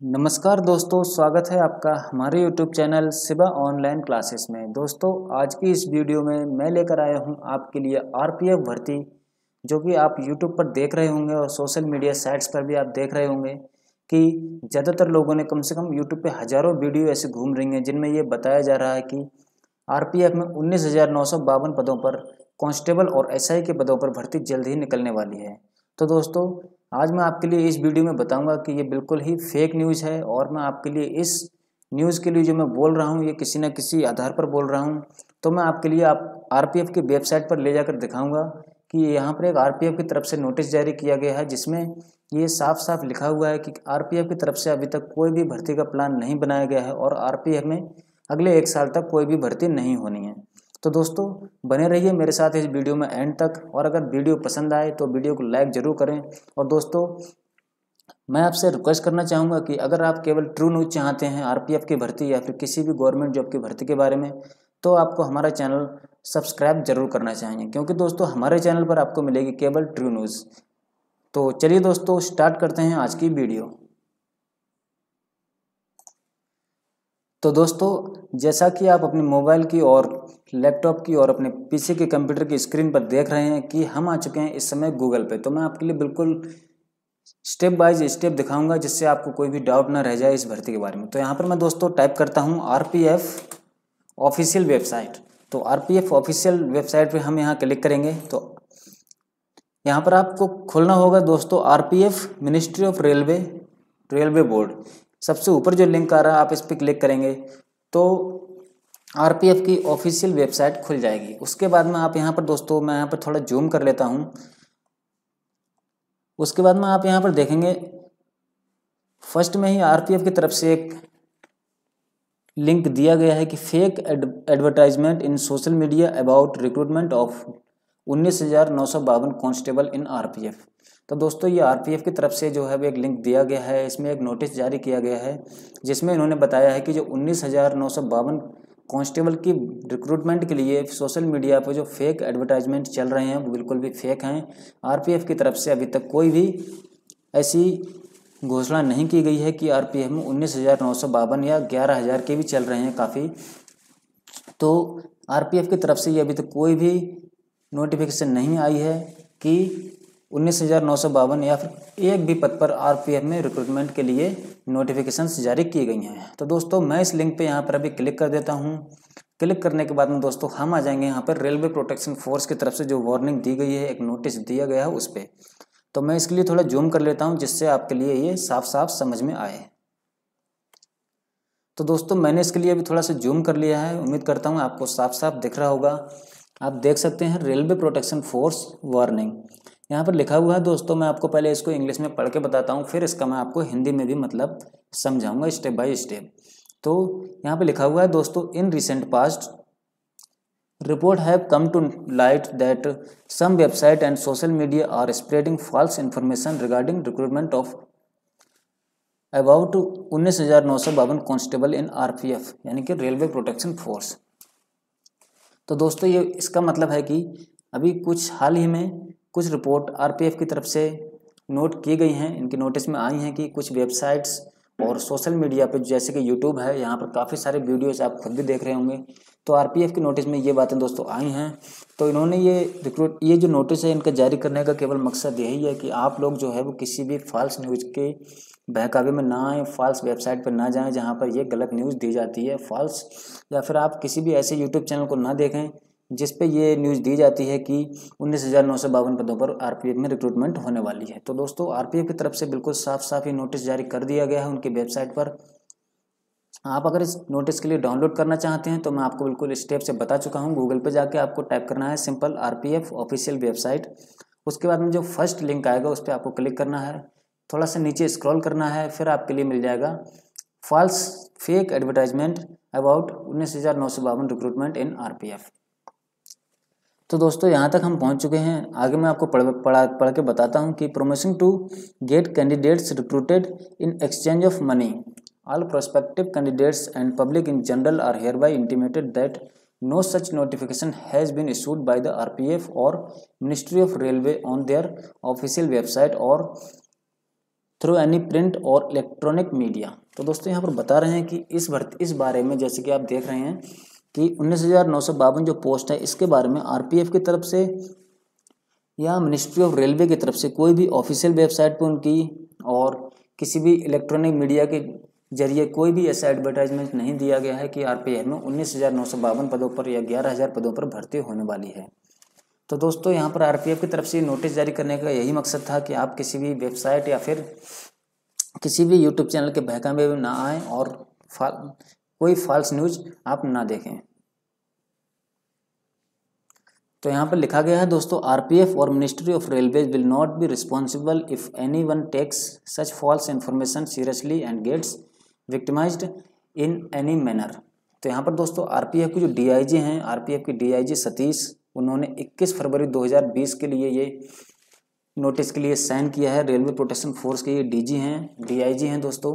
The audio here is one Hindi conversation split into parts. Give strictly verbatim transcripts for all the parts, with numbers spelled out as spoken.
नमस्कार दोस्तों, स्वागत है आपका हमारे YouTube channel Shiva online classes में। दोस्तों, आज की इस वीडियो में मैं लेकर आया हूं आपके लिए आरपीएफ भर्ती, जो कि आप यूट्यूब पर देख रहे होंगे और सोशल मीडिया साइट्स पर भी आप देख रहे होंगे कि ज़्यादातर लोगों ने कम से कम यूट्यूब पे हज़ारों वीडियो ऐसे घूम रही हैं जिनमें ये बताया जा रहा है कि आरपीएफ में उन्नीस हज़ार नौ सौ बावन पदों पर कांस्टेबल और एसआई के पदों पर भर्ती जल्द ही निकलने वाली है। तो दोस्तों, आज मैं आपके लिए इस वीडियो में बताऊंगा कि ये बिल्कुल ही फेक न्यूज़ है और मैं आपके लिए इस न्यूज़ के लिए जो मैं बोल रहा हूँ ये किसी न किसी आधार पर बोल रहा हूँ। तो मैं आपके लिए आप आरपीएफ की वेबसाइट पर ले जाकर दिखाऊंगा कि यहाँ पर एक आरपीएफ की तरफ से नोटिस जारी किया गया है, जिसमें ये साफ साफ लिखा हुआ है कि आरपीएफ की तरफ से अभी तक कोई भी भर्ती का प्लान नहीं बनाया गया है और आरपीएफ में अगले एक साल तक कोई भी भर्ती नहीं होनी है। तो दोस्तों, बने रहिए मेरे साथ इस वीडियो में एंड तक, और अगर वीडियो पसंद आए तो वीडियो को लाइक ज़रूर करें। और दोस्तों, मैं आपसे रिक्वेस्ट करना चाहूँगा कि अगर आप केवल ट्रू न्यूज़ चाहते हैं आरपीएफ की भर्ती या फिर किसी भी गवर्नमेंट जॉब की भर्ती के बारे में, तो आपको हमारा चैनल सब्सक्राइब जरूर करना चाहिए, क्योंकि दोस्तों हमारे चैनल पर आपको मिलेगी केवल ट्रू न्यूज़। तो चलिए दोस्तों, स्टार्ट करते हैं आज की वीडियो। तो दोस्तों, जैसा कि आप अपने मोबाइल की और लैपटॉप की और अपने पीसी के कंप्यूटर की स्क्रीन पर देख रहे हैं कि हम आ चुके हैं इस समय गूगल पे। तो मैं आपके लिए बिल्कुल स्टेप बाय स्टेप दिखाऊंगा जिससे आपको कोई भी डाउट ना रह जाए इस भर्ती के बारे में। तो यहाँ पर मैं दोस्तों टाइप करता हूँ आरपीएफ ऑफिशियल वेबसाइट। तो आरपीएफ ऑफिशियल वेबसाइट पर हम यहाँ क्लिक करेंगे तो यहाँ पर आपको खोलना होगा दोस्तों RPF ministry of railway railway board. सबसे ऊपर जो लिंक आ रहा है आप इस पर क्लिक करेंगे तो आरपीएफ की ऑफिशियल वेबसाइट खुल जाएगी। उसके बाद में आप यहाँ पर दोस्तों, मैं यहाँ पर थोड़ा जूम कर लेता हूँ। उसके बाद में आप यहाँ पर देखेंगे फर्स्ट में ही आरपीएफ की तरफ से एक लिंक दिया गया है कि fake advertisement in social media about recruitment of उन्नीस हज़ार नौ सौ बावन कॉन्स्टेबल इन आरपीएफ। तो दोस्तों, ये आरपीएफ की तरफ से जो है वो एक लिंक दिया गया है, इसमें एक नोटिस जारी किया गया है जिसमें इन्होंने बताया है कि जो उन्नीस हज़ार नौ सौ बावन कांस्टेबल की रिक्रूटमेंट के लिए सोशल मीडिया पर जो फेक एडवर्टाइजमेंट चल रहे हैं वो बिल्कुल भी फेक हैं। आरपीएफ की तरफ से अभी तक कोई भी ऐसी घोषणा नहीं की गई है कि आरपीएफ में उन्नीस हज़ार नौ सौ बावन या ग्यारह हज़ार के भी चल रहे हैं काफ़ी। तो आरपीएफ की तरफ से ये अभी तक कोई भी नोटिफिकेशन नहीं आई है कि उन्नीस हज़ार नौ सौ बावन या फिर एक भी पद पर आरपीएफ में रिक्रूटमेंट के लिए नोटिफिकेशंस जारी की गई हैं। तो दोस्तों, मैं इस लिंक पे यहाँ पर अभी क्लिक कर देता हूँ। क्लिक करने के बाद में दोस्तों हम आ जाएंगे यहाँ पर रेलवे प्रोटेक्शन फोर्स की तरफ से जो वार्निंग दी गई है, एक नोटिस दिया गया है उस पर। तो मैं इसके लिए थोड़ा जूम कर लेता हूँ जिससे आपके लिए ये साफ साफ समझ में आए। तो दोस्तों, मैंने इसके लिए अभी थोड़ा सा जूम कर लिया है, उम्मीद करता हूँ आपको साफ साफ दिख रहा होगा। आप देख सकते हैं रेलवे प्रोटेक्शन फोर्स वार्निंग यहाँ पर लिखा हुआ है। दोस्तों, मैं आपको पहले इसको इंग्लिश में पढ़ के बताता हूँ, फिर इसका मैं आपको हिंदी में भी मतलब समझाऊंगा स्टेप बाय स्टेप। तो यहाँ पे लिखा हुआ है दोस्तों, in recent past report have come to light that some website and social media are spreading false information regarding recruitment of about उन्नीस हज़ार नौ सौ बावन कॉन्स्टेबल इन आरपीएफ, यानी कि रेलवे प्रोटेक्शन फोर्स। तो दोस्तों, ये इसका मतलब है कि अभी कुछ हाल ही में कुछ रिपोर्ट आरपीएफ की तरफ से नोट की गई हैं, इनकी नोटिस में आई हैं कि कुछ वेबसाइट्स और सोशल मीडिया पे जैसे कि यूट्यूब है, यहाँ पर काफ़ी सारे वीडियोस आप खुद भी देख रहे होंगे। तो आरपीएफ की नोटिस में ये बातें दोस्तों आई हैं। तो इन्होंने ये रिक्रूट ये जो नोटिस है इनका जारी करने का केवल मकसद यही है कि आप लोग जो है वो किसी भी फॉल्स न्यूज़ के बहकावे में ना आए, फॉल्स वेबसाइट पर ना जाएं जहाँ पर ये गलत न्यूज़ दी जाती है फॉल्स, या फिर आप किसी भी ऐसे यूट्यूब चैनल को ना देखें जिस पे ये न्यूज़ दी जाती है कि उन्नीस हज़ार नौ सौ बावन पदों पर आरपीएफ में रिक्रूटमेंट होने वाली है। तो दोस्तों, आरपीएफ की तरफ से बिल्कुल साफ साफ ही नोटिस जारी कर दिया गया है उनकी वेबसाइट पर। आप अगर इस नोटिस के लिए डाउनलोड करना चाहते हैं तो मैं आपको बिल्कुल स्टेप से बता चुका हूँ। गूगल पे जाके आपको टाइप करना है सिंपल आरपीएफ ऑफिशियल वेबसाइट। उसके बाद में जो फर्स्ट लिंक आएगा उस पर आपको क्लिक करना है, थोड़ा सा नीचे स्क्रॉल करना है, फिर आपके लिए मिल जाएगा फॉल्स फेक एडवर्टाइजमेंट अबाउट उन्नीस हज़ार नौ सौ बावन रिक्रूटमेंट इन आरपीएफ। तो दोस्तों, यहाँ तक हम पहुँच चुके हैं। आगे मैं आपको पढ़ पढ़ा पढ़ के बताता हूँ कि promising to get candidates recruited in exchange of money, all prospective candidates and public in general are hereby intimated that no such notification has been issued by the RPF और ministry of railway on their official website or through any print or electronic media. तो दोस्तों यहाँ पर बता रहे हैं कि इस भर्ती इस बारे में जैसे कि आप देख रहे हैं कि उन्नीस हज़ार नौ सौ बावन जो पोस्ट है इसके बारे में आरपीएफ की तरफ से या मिनिस्ट्री ऑफ रेलवे की तरफ से कोई भी ऑफिशियल वेबसाइट पर उनकी और किसी भी इलेक्ट्रॉनिक मीडिया के जरिए कोई भी ऐसा एडवर्टाइजमेंट नहीं दिया गया है कि आरपीएफ में उन्नीस हज़ार नौ सौ बावन पदों पर या ग्यारह हज़ार पदों पर भर्ती होने वाली है। तो दोस्तों यहाँ पर आरपीएफ की तरफ से नोटिस जारी करने का यही मकसद था कि आप किसी भी वेबसाइट या फिर किसी भी यूट्यूब चैनल के बहकावे में ना आएँ और फाल कोई फॉल्स न्यूज आप ना देखें। तो यहाँ पर लिखा गया है दोस्तों, आरपीएफ और ministry of railways will not be responsible if anyone takes such false information seriously and gets victimized in any manner. तो यहाँ पर दोस्तों आरपीएफ के जो डीआईजी हैं, आरपीएफ के डीआईजी सतीश, उन्होंने इक्कीस फरवरी दो हज़ार बीस के लिए ये नोटिस के लिए साइन किया है। रेलवे प्रोटेक्शन फोर्स के ये डीजी हैं, डीआईजी हैं दोस्तों।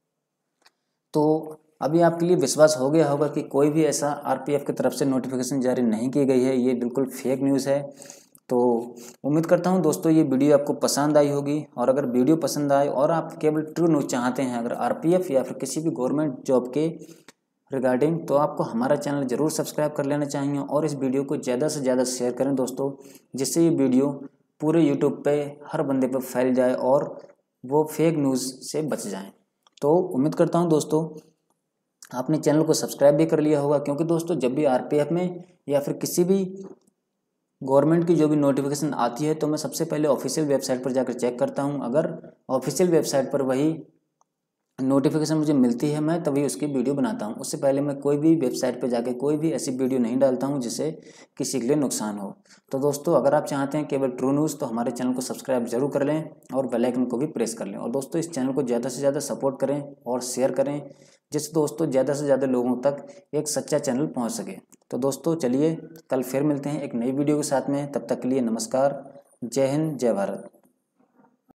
तो अभी आपके लिए विश्वास हो गया होगा कि कोई भी ऐसा आरपीएफ की तरफ से नोटिफिकेशन जारी नहीं की गई है, ये बिल्कुल फेक न्यूज़ है। तो उम्मीद करता हूँ दोस्तों ये वीडियो आपको पसंद आई होगी, और अगर वीडियो पसंद आए और आप केवल ट्रू न्यूज़ चाहते हैं अगर आरपीएफ या फिर किसी भी गवर्नमेंट जॉब के रिगार्डिंग, तो आपको हमारा चैनल ज़रूर सब्सक्राइब कर लेना चाहिए और इस वीडियो को ज़्यादा से ज़्यादा शेयर करें दोस्तों, जिससे ये वीडियो पूरे यूट्यूब पे हर बंदे पे फैल जाए और वो फेक न्यूज़ से बच जाएं। तो उम्मीद करता हूँ दोस्तों आपने चैनल को सब्सक्राइब भी कर लिया होगा, क्योंकि दोस्तों जब भी आरपीएफ में या फिर किसी भी गवर्नमेंट की जो भी नोटिफिकेशन आती है तो मैं सबसे पहले ऑफिशियल वेबसाइट पर जाकर चेक करता हूं। अगर ऑफिशियल वेबसाइट पर वही नोटिफिकेशन मुझे मिलती है मैं तभी उसकी वीडियो बनाता हूं। उससे पहले मैं कोई भी वेबसाइट पर जाकर कोई भी ऐसी वीडियो नहीं डालता हूं जिससे किसी के लिए नुकसान हो। तो दोस्तों अगर आप चाहते हैं केवल ट्रू न्यूज़ तो हमारे चैनल को सब्सक्राइब जरूर कर लें और बेल आइकन को भी प्रेस कर लें। और दोस्तों इस चैनल को ज़्यादा से ज़्यादा सपोर्ट करें और शेयर करें, जिससे दोस्तों ज़्यादा से ज़्यादा लोगों तक एक सच्चा चैनल पहुंच सके। तो दोस्तों चलिए कल फिर मिलते हैं एक नई वीडियो के साथ में, तब तक के लिए नमस्कार, जय हिंद, जय भारत।